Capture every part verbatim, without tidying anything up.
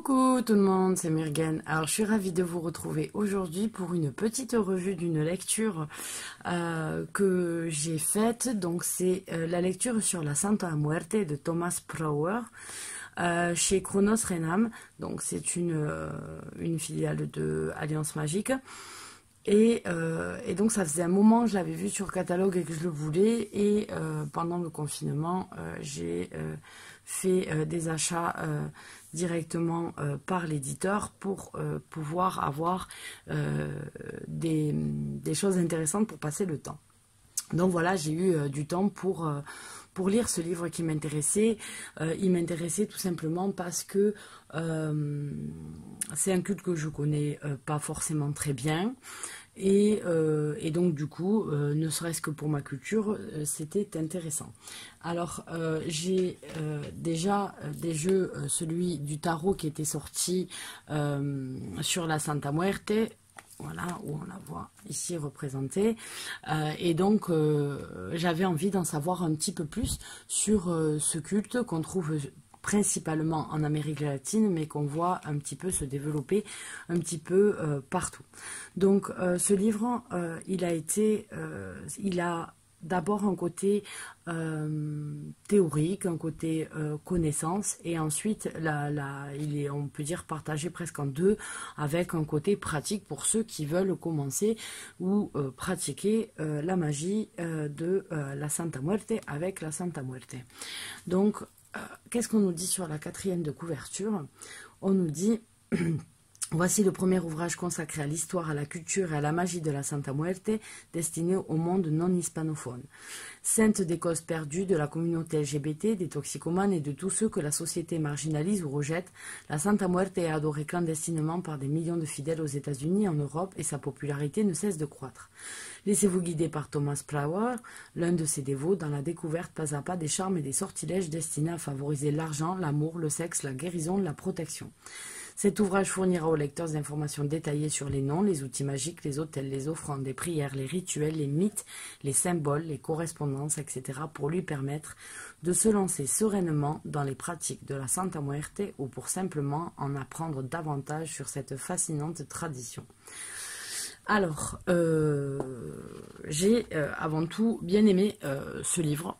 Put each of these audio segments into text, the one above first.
Coucou tout le monde, c'est Murgen. Alors je suis ravie de vous retrouver aujourd'hui pour une petite revue d'une lecture euh, que j'ai faite. Donc c'est euh, la lecture sur la Santa Muerte de Thomas Prouwer euh, chez Chronos Renam. Donc c'est une, euh, une filiale de Alliance Magique. Et, euh, et donc ça faisait un moment que je l'avais vu sur le catalogue et que je le voulais. Et euh, pendant le confinement, euh, j'ai euh, fait euh, des achats euh, directement euh, par l'éditeur pour euh, pouvoir avoir euh, des, des choses intéressantes pour passer le temps. Donc voilà, j'ai eu euh, du temps pour, euh, pour lire ce livre qui m'intéressait. Euh, il m'intéressait tout simplement parce que euh, c'est un culte que je connais euh, pas forcément très bien. Et, euh, et donc du coup, euh, ne serait-ce que pour ma culture, euh, c'était intéressant. Alors, euh, j'ai euh, déjà euh, des jeux, euh, celui du tarot qui était sorti euh, sur la Santa Muerte. Voilà, où on la voit ici représentée. Euh, et donc, euh, j'avais envie d'en savoir un petit peu plus sur euh, ce culte qu'on trouve principalement en Amérique latine, mais qu'on voit un petit peu se développer un petit peu euh, partout. Donc, euh, ce livre, euh, il a été, euh, il a d'abord un côté euh, théorique, un côté euh, connaissance, et ensuite la, la, il est, on peut dire, partagé presque en deux, avec un côté pratique pour ceux qui veulent commencer ou euh, pratiquer euh, la magie euh, de euh, la Santa Muerte avec la Santa Muerte. Donc, euh, qu'est-ce qu'on nous dit sur la quatrième de couverture? On nous dit... Voici le premier ouvrage consacré à l'histoire, à la culture et à la magie de la Santa Muerte, destiné au monde non hispanophone. Sainte des causes perdues de la communauté L G B T, des toxicomanes et de tous ceux que la société marginalise ou rejette, la Santa Muerte est adorée clandestinement par des millions de fidèles aux États-Unis, en Europe, et sa popularité ne cesse de croître. Laissez-vous guider par Thomas Prouwer, l'un de ses dévots, dans la découverte pas à pas des charmes et des sortilèges destinés à favoriser l'argent, l'amour, le sexe, la guérison, la protection. Cet ouvrage fournira aux lecteurs des informations détaillées sur les noms, les outils magiques, les autels, les offrandes, les prières, les rituels, les mythes, les symboles, les correspondances, et cetera pour lui permettre de se lancer sereinement dans les pratiques de la Santa Muerte ou pour simplement en apprendre davantage sur cette fascinante tradition. Alors, euh, j'ai euh, avant tout bien aimé euh, ce livre.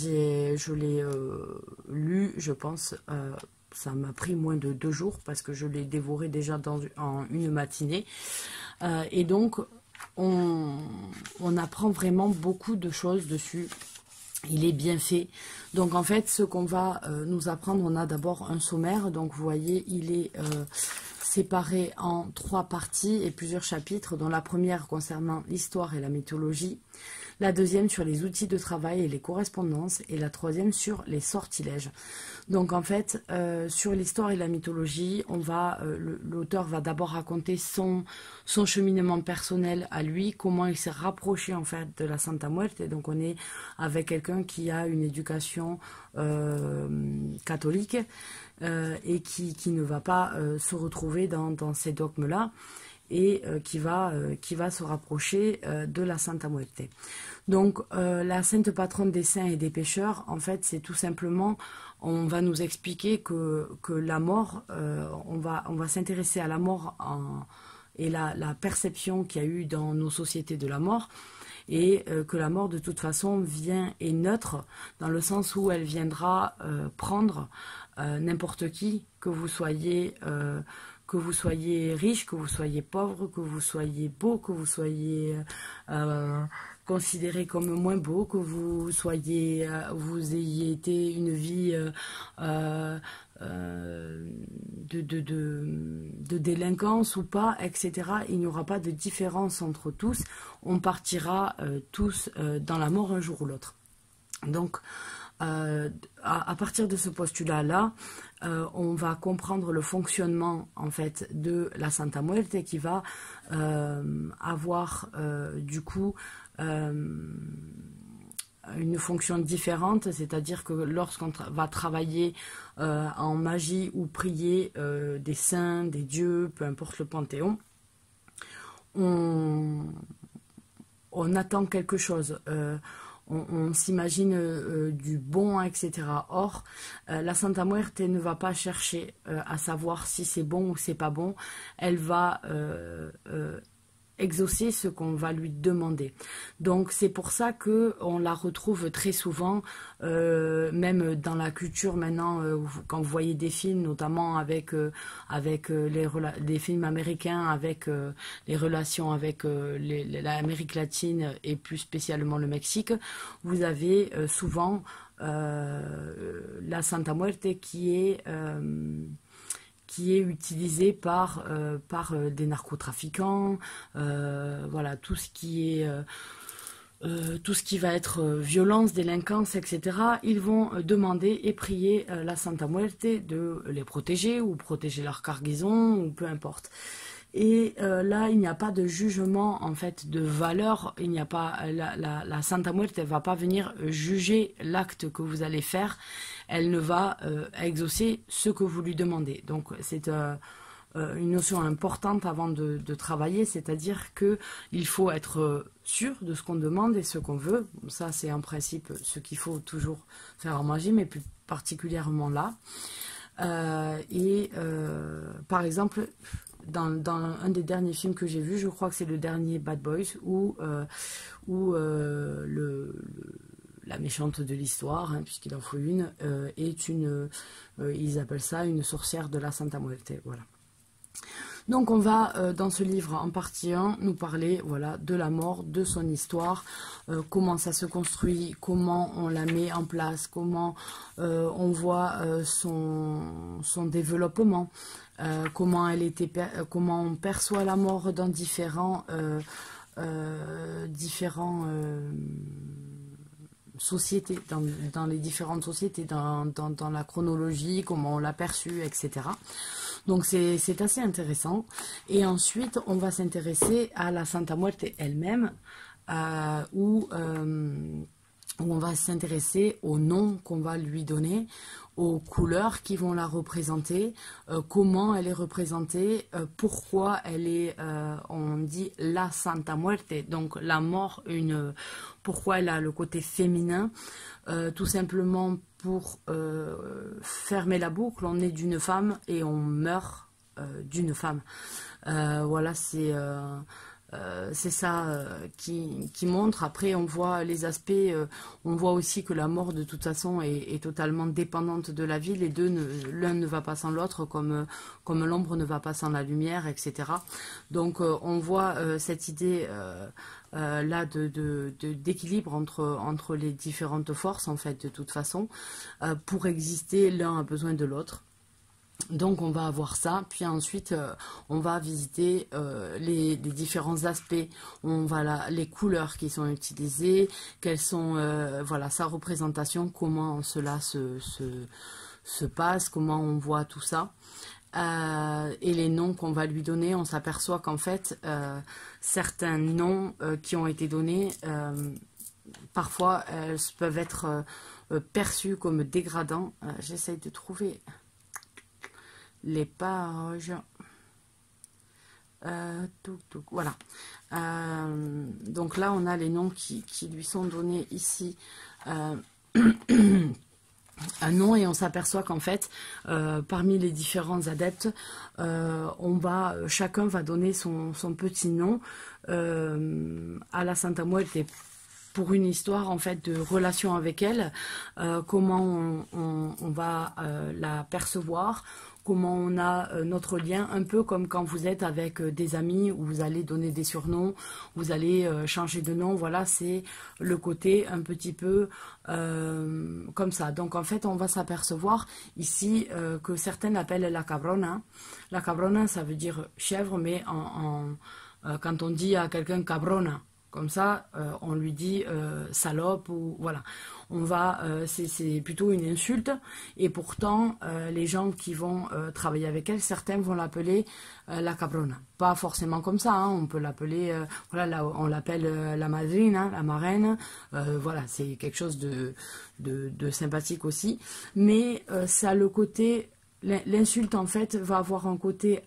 Je l'ai euh, lu, je pense... Euh, ça m'a pris moins de deux jours parce que je l'ai dévoré déjà dans, en une matinée. Euh, et donc, on, on apprend vraiment beaucoup de choses dessus. Il est bien fait. Donc, en fait, ce qu'on va euh, nous apprendre, on a d'abord un sommaire. Donc, vous voyez, il est euh, séparé en trois parties et plusieurs chapitres, dont la première concernant l'histoire et la mythologie, la deuxième sur les outils de travail et les correspondances, et la troisième sur les sortilèges. Donc en fait, euh, sur l'histoire et la mythologie, on va, euh, l'auteur va d'abord raconter son, son cheminement personnel à lui, comment il s'est rapproché en fait de la Santa Muerte. Donc on est avec quelqu'un qui a une éducation euh, catholique euh, et qui, qui ne va pas euh, se retrouver dans, dans ces dogmes-là, et euh, qui, va, euh, qui va se rapprocher euh, de la Santa Muerte. Donc, euh, la sainte patronne des saints et des pécheurs, en fait, c'est tout simplement, on va nous expliquer que, que la mort, euh, on va, on va s'intéresser à la mort en, et la, la perception qu'il y a eu dans nos sociétés de la mort, et euh, que la mort, de toute façon, vient et neutre, dans le sens où elle viendra euh, prendre euh, n'importe qui, que vous soyez... Euh, que vous soyez riche, que vous soyez pauvre, que vous soyez beau, que vous soyez euh, considéré comme moins beau, que vous soyez, euh, vous ayez été une vie euh, euh, de, de, de, de délinquance ou pas, et cetera. Il n'y aura pas de différence entre tous. On partira euh, tous euh, dans la mort un jour ou l'autre. Donc, Euh, à, à partir de ce postulat-là, euh, on va comprendre le fonctionnement en fait de la Santa Muerte, qui va euh, avoir euh, du coup euh, une fonction différente, c'est-à-dire que lorsqu'on tra va travailler euh, en magie ou prier euh, des saints, des dieux, peu importe le panthéon, on, on attend quelque chose. Euh, on, on s'imagine euh, du bon, et cetera. Or, euh, la Santa Muerte ne va pas chercher euh, à savoir si c'est bon ou c'est pas bon. Elle va euh, euh, exaucer ce qu'on va lui demander. Donc c'est pour ça que on la retrouve très souvent, euh, même dans la culture maintenant, euh, quand vous voyez des films, notamment avec euh, avec euh, les des films américains, avec euh, les relations avec euh, l'Amérique latine et plus spécialement le Mexique, vous avez euh, souvent euh, la Santa Muerte qui est euh, qui est utilisé par, euh, par euh, des narcotrafiquants, euh, voilà, tout ce qui est... Euh, euh, tout ce qui va être euh, violence, délinquance, et cetera, ils vont euh, demander et prier euh, la Santa Muerte de les protéger ou protéger leur cargaison ou peu importe. Et euh, là, il n'y a pas de jugement en fait de valeur. Il n'y a pas la, la, la Santa Muerte, elle va pas venir juger l'acte que vous allez faire. Elle ne va euh, exaucer ce que vous lui demandez. Donc c'est euh, euh, une notion importante avant de, de travailler, c'est-à-dire que il faut être sûr de ce qu'on demande et ce qu'on veut. Ça, c'est en principe ce qu'il faut toujours faire en magie, mais plus particulièrement là. Euh, et euh, par exemple. Dans, dans un des derniers films que j'ai vu, je crois que c'est le dernier Bad Boys, où, euh, où euh, le, le, la méchante de l'histoire, hein, puisqu'il en faut une, euh, est une, euh, ils appellent ça une sorcière de la Santa Muerte. Voilà. Donc on va, euh, dans ce livre en partie un, nous parler voilà, de la mort, de son histoire, euh, comment ça se construit, comment on la met en place, comment euh, on voit euh, son, son développement, euh, comment, elle était, comment on perçoit la mort dans différents, euh, euh, différents euh, sociétés, dans, dans les différentes sociétés, dans, dans, dans la chronologie, comment on l'a perçue, et cetera. Donc c'est assez intéressant. Et ensuite, on va s'intéresser à la Santa Muerte elle-même, euh, où, euh, où on va s'intéresser au nom qu'on va lui donner, aux couleurs qui vont la représenter, euh, comment elle est représentée, euh, pourquoi elle est, euh, on dit la Santa Muerte, donc la mort, une, pourquoi elle a le côté féminin, euh, tout simplement pour euh, fermer la boucle, on est d'une femme et on meurt euh, d'une femme. Euh, voilà, c'est euh, euh, c'est ça euh, qui, qui montre. Après, on voit les aspects, euh, on voit aussi que la mort, de toute façon, est, est totalement dépendante de la vie. Les deux, l'un ne va pas sans l'autre, comme, comme l'ombre ne va pas sans la lumière, et cetera. Donc, euh, on voit euh, cette idée... Euh, Euh, là de, de, de, d'équilibre entre, entre les différentes forces en fait de toute façon, euh, pour exister l'un a besoin de l'autre. Donc on va avoir ça, puis ensuite euh, on va visiter euh, les, les différents aspects, on va la, les couleurs qui sont utilisées, quelles sont euh, voilà sa représentation, comment cela se, se, se passe, comment on voit tout ça. Euh, et les noms qu'on va lui donner, on s'aperçoit qu'en fait, euh, certains noms euh, qui ont été donnés, euh, parfois, elles peuvent être euh, perçus comme dégradants. Euh, J'essaye de trouver les pages. Euh, tout, tout, voilà. Euh, donc là, on a les noms qui, qui lui sont donnés ici. Euh, un nom et on s'aperçoit qu'en fait euh, parmi les différents adeptes euh, on va chacun va donner son, son petit nom euh, à la Santa Muerte pour une histoire en fait de relation avec elle, euh, comment on, on, on va euh, la percevoir, comment on a euh, notre lien, un peu comme quand vous êtes avec euh, des amis où vous allez donner des surnoms, vous allez euh, changer de nom, voilà, c'est le côté un petit peu euh, comme ça. Donc en fait, on va s'apercevoir ici euh, que certaines appellent la cabrona. La cabrona, ça veut dire chèvre, mais en, en, euh, quand on dit à quelqu'un cabrona, comme ça, euh, on lui dit euh, salope ou voilà. On va, euh, c'est plutôt une insulte. Et pourtant, euh, les gens qui vont euh, travailler avec elle, certains vont l'appeler euh, la cabrona. Pas forcément comme ça. Hein, on peut l'appeler, euh, voilà, là, on l'appelle euh, la madrina, hein, la marraine. Euh, voilà, c'est quelque chose de, de, de sympathique aussi. Mais euh, ça a le côté, l'insulte en fait va avoir un côté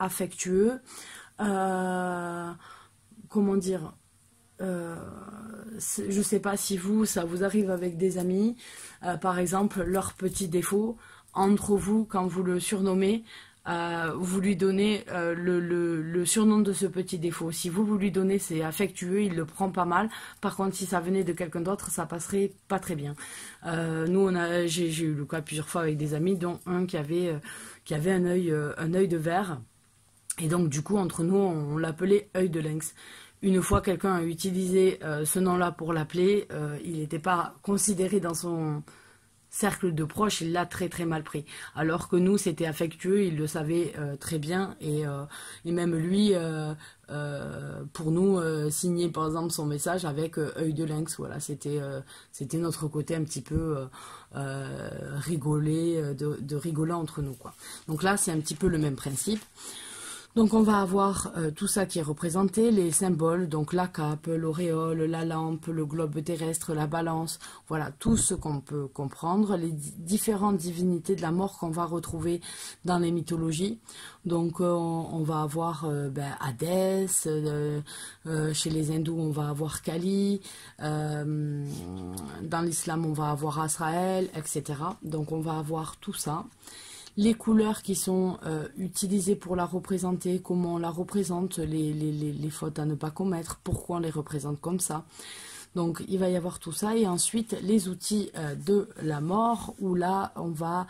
affectueux. Euh, comment dire? Euh, je ne sais pas si vous, ça vous arrive avec des amis, euh, par exemple, leur petit défaut, entre vous, quand vous le surnommez, euh, vous lui donnez euh, le, le, le surnom de ce petit défaut. Si vous, vous lui donnez, c'est affectueux, il le prend pas mal. Par contre, si ça venait de quelqu'un d'autre, ça passerait pas très bien. Euh, nous, on a, j'ai eu le cas plusieurs fois avec des amis, dont un qui avait, euh, qui avait un œil, euh, un œil de verre. Et donc, du coup, entre nous, on, on l'appelait œil de lynx. Une fois quelqu'un a utilisé euh, ce nom-là pour l'appeler, euh, il n'était pas considéré dans son cercle de proches, il l'a très très mal pris. Alors que nous, c'était affectueux, il le savait euh, très bien. Et, euh, et même lui, euh, euh, pour nous, euh, signait par exemple son message avec euh, œil de lynx. Voilà, c'était euh, c'était notre côté un petit peu euh, euh, rigolé, de, de rigoler entre nous, quoi. Donc là, c'est un petit peu le même principe. Donc on va avoir euh, tout ça qui est représenté, les symboles, donc la cape, l'auréole, la lampe, le globe terrestre, la balance, voilà, tout ce qu'on peut comprendre, les différentes divinités de la mort qu'on va retrouver dans les mythologies. Donc euh, on, on va avoir euh, ben, Hadès, euh, euh, chez les hindous on va avoir Kali, euh, dans l'islam on va avoir Azraël, et cetera. Donc on va avoir tout ça. Les couleurs qui sont euh, utilisées pour la représenter, comment on la représente, les, les, les, les fautes à ne pas commettre, pourquoi on les représente comme ça. Donc il va y avoir tout ça et ensuite les outils euh, de la mort où là on va,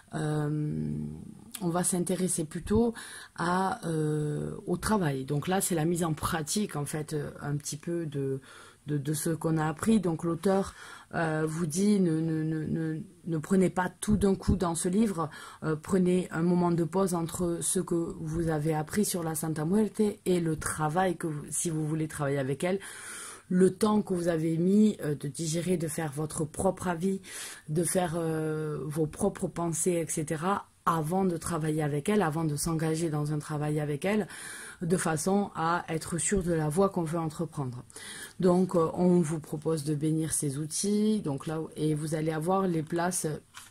euh, on va s'intéresser plutôt à, euh, au travail. Donc là c'est la mise en pratique en fait un petit peu de... De, de ce qu'on a appris. Donc l'auteur euh, vous dit ne, ne, ne, ne, ne prenez pas tout d'un coup dans ce livre, euh, prenez un moment de pause entre ce que vous avez appris sur la Santa Muerte et le travail que vous, si vous voulez travailler avec elle, le temps que vous avez mis euh, de digérer, de faire votre propre avis, de faire euh, vos propres pensées, et cetera avant de travailler avec elle, avant de s'engager dans un travail avec elle, de façon à être sûr de la voie qu'on veut entreprendre. Donc, euh, on vous propose de bénir ces outils, donc là, et vous allez avoir les places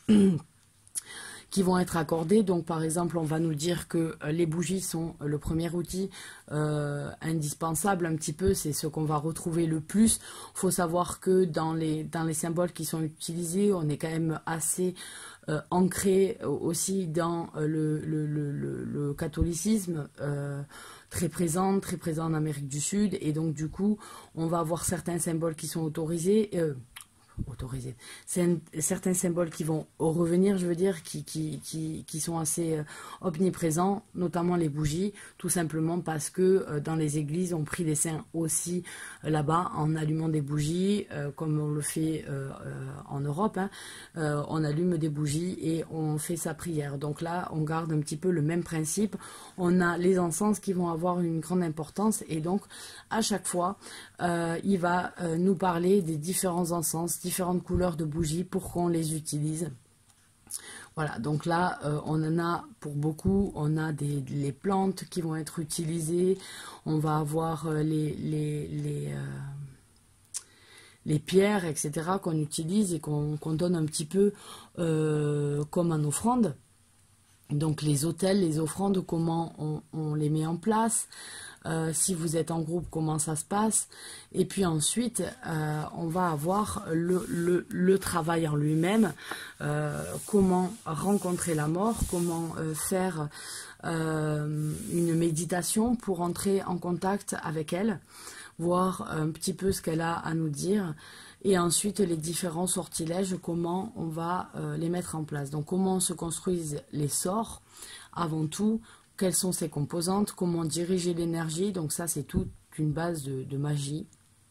qui vont être accordées. Donc, par exemple, on va nous dire que les bougies sont le premier outil euh, indispensable un petit peu, c'est ce qu'on va retrouver le plus. Il faut savoir que dans les, dans les symboles qui sont utilisés, on est quand même assez... Euh, ancré aussi dans euh, le, le, le, le, le catholicisme, euh, très présent, très présent en Amérique du Sud, et donc du coup, on va avoir certains symboles qui sont autorisés, euh, autorisés, c'est certains symboles qui vont revenir, je veux dire, qui, qui, qui, qui sont assez euh, omniprésents, notamment les bougies, tout simplement parce que euh, dans les églises, on prie les saints aussi euh, là-bas en allumant des bougies, euh, comme on le fait euh, euh, en Europe, hein, euh, on allume des bougies et on fait sa prière. Donc là, on garde un petit peu le même principe. On a les encens qui vont avoir une grande importance et donc à chaque fois, euh, il va euh, nous parler des différents encens, différentes couleurs de bougies, pour qu'on les utilise. Voilà, donc là, euh, on en a pour beaucoup, on a des, les plantes qui vont être utilisées, on va avoir euh, les, les, les, euh, les pierres, et cetera qu'on utilise et qu'on qu'on donne un petit peu euh, comme en offrande. Donc les autels, les offrandes, comment on, on les met en place, euh, si vous êtes en groupe, comment ça se passe. Et puis ensuite, euh, on va avoir le, le, le travail en lui-même, euh, comment rencontrer la mort, comment euh, faire euh, une méditation pour entrer en contact avec elle, voir un petit peu ce qu'elle a à nous dire. Et ensuite, les différents sortilèges, comment on va euh, les mettre en place. Donc, comment se construisent les sorts, avant tout, quelles sont ses composantes, comment diriger l'énergie. Donc ça, c'est toute une base de, de magie.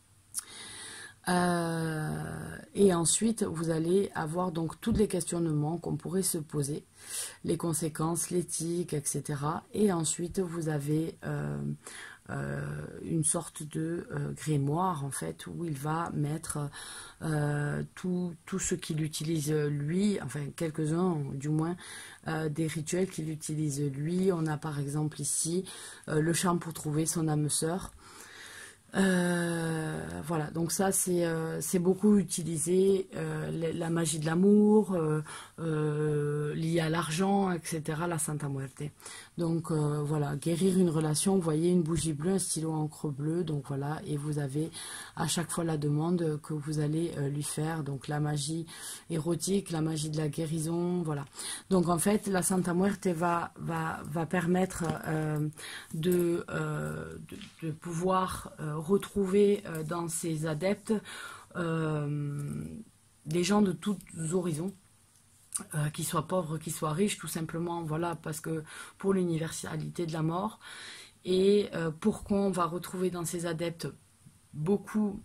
Euh, et ensuite, vous allez avoir donc tous les questionnements qu'on pourrait se poser, les conséquences, l'éthique, et cetera. Et ensuite, vous avez... Euh, Euh, une sorte de euh, grimoire en fait où il va mettre euh, tout, tout ce qu'il utilise lui, enfin quelques-uns du moins euh, des rituels qu'il utilise lui. On a par exemple ici euh, le charme pour trouver son âme sœur. Euh, voilà, donc ça c'est euh, c'est beaucoup utilisé, euh, la, la magie de l'amour, euh, euh, liée à l'argent, et cetera. La Santa Muerte. Donc euh, voilà, guérir une relation, vous voyez une bougie bleue, un stylo encre bleue, donc voilà, et vous avez à chaque fois la demande que vous allez euh, lui faire, donc la magie érotique, la magie de la guérison, voilà. Donc en fait, la Santa Muerte va, va, va permettre euh, de, euh, de, de pouvoir euh, retrouver euh, dans ses adeptes euh, des gens de tous horizons, euh, qu'ils soient pauvres, qu'ils soient riches, tout simplement, voilà, parce que pour l'universalité de la mort, et euh, pourquoi on va retrouver dans ses adeptes beaucoup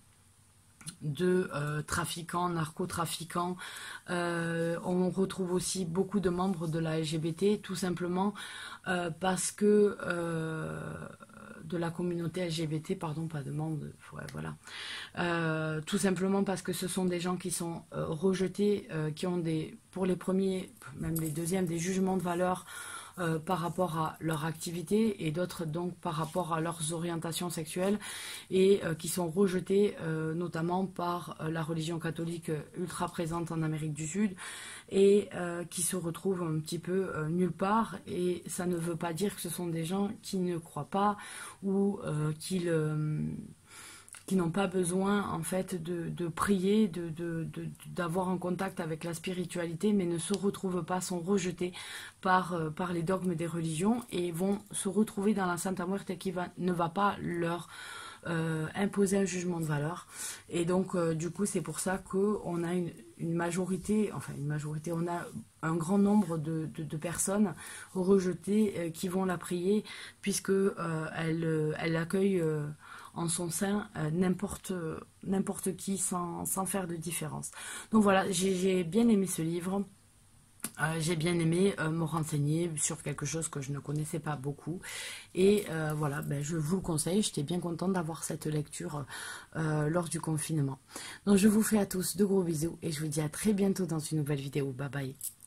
de euh, trafiquants, narcotrafiquants. Euh, on retrouve aussi beaucoup de membres de la L G B T, tout simplement euh, parce que euh, de la communauté L G B T, pardon, pas de membres, ouais, voilà. Euh, tout simplement parce que ce sont des gens qui sont euh, rejetés, euh, qui ont des, pour les premiers, même les deuxièmes, des jugements de valeur Euh, par rapport à leur activité et d'autres donc par rapport à leurs orientations sexuelles et euh, qui sont rejetés euh, notamment par euh, la religion catholique euh, ultra présente en Amérique du Sud et euh, qui se retrouvent un petit peu euh, nulle part, et ça ne veut pas dire que ce sont des gens qui ne croient pas ou euh, qui le qui n'ont pas besoin en fait de, de prier, de, de, de, d'avoir un contact avec la spiritualité, mais ne se retrouvent pas, sont rejetés par, euh, par les dogmes des religions et vont se retrouver dans la Santa Muerte qui va, ne va pas leur euh, imposer un jugement de valeur. Et donc euh, du coup c'est pour ça qu'on a une, une majorité, enfin une majorité, on a un grand nombre de, de, de personnes rejetées euh, qui vont la prier, puisque euh, elle, elle accueille euh, en son sein euh, n'importe n'importe qui sans, sans faire de différence. Donc voilà, j'ai bien aimé ce livre. Euh, j'ai bien aimé euh, me renseigner sur quelque chose que je ne connaissais pas beaucoup. Et euh, voilà, ben, je vous le conseille. J'étais bien contente d'avoir cette lecture euh, lors du confinement. Donc je vous fais à tous de gros bisous et je vous dis à très bientôt dans une nouvelle vidéo. Bye bye.